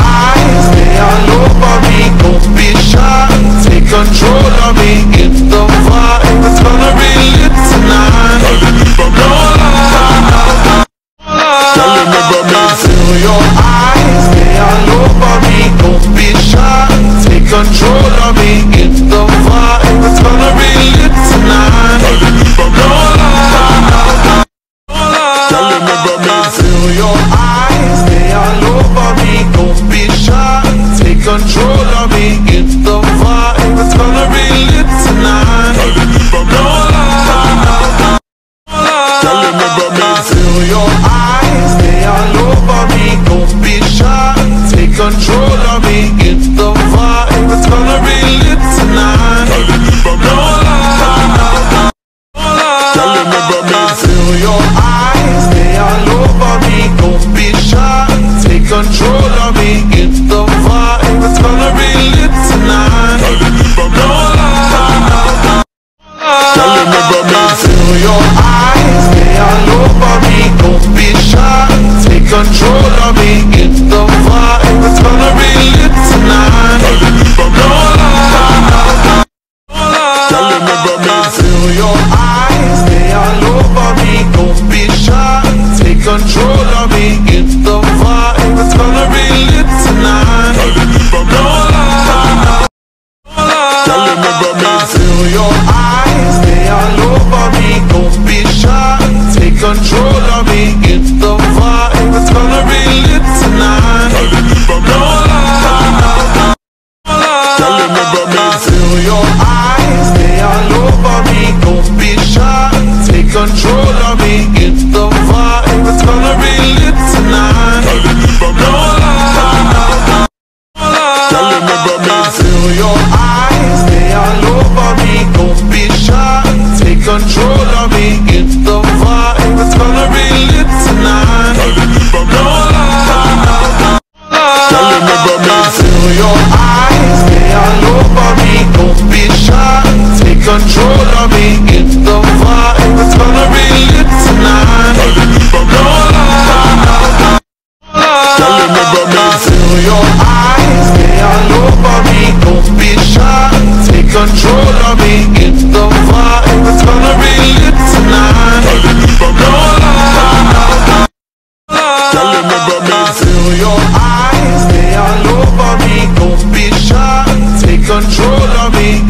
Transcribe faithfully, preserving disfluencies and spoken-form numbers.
eyes, they all over me. Don't be shy, take control of me. Get the vibe, it's gonna be lit tonight. No lie, tell them about me. Feel your eyes, they all over me. Don't be shy, take control of me. Get the vibe, it's gonna be lit tonight. No lie, tell them about me. Feel your eyes, they all over me. Don't be shy, take control of me. Get the vibe, it's gonna be lit tonight. No lie, tell them about me. Feel your eyes, they all over me. Don't be shy, take control of me. Get the vibe, it's gonna be lit tonight. No lie, tell them about me. Feel your eyes, they all over me. Don't be shy, take control of me. Get the vibe, it's gonna be lit tonight. No lie, tell them about me. Feel your eyes, they all over me. Don't be shy, take control of me. Get the vibe, it's gonna be lit tonight. No lie, tell them about me. Feel your eyes, they all over me. Don't be shy, take control of me. Get the vibe, it's gonna be lit tonight. No lie, tell them about me. Feel your eyes, they all over me. Don't be shy, take control of me. Get the vibe, it's gonna be lit tonight. No lie, tell them about me. Feel your eyes, they all over me. Don't be shy, take control of me. Get the vibe, it's gonna be lit tonight. No lie, tell them about me. Feel your eyes, they all over me. Don't be shy, take control of me. Get the vibe, it's gonna be lit tonight. No lie, tell them about me. Feel your eyes, they all over me. Don't be shy, take control of me. Get the vibe, it's gonna be lit tonight. No lie, tell them about me. Feel your eyes, they all over me. Don't be shy, take control of me. Get the vibe, it's gonna be lit tonight. No lie, tell them about me. Feel your eyes, they all over me. Don't be shy, take control of me.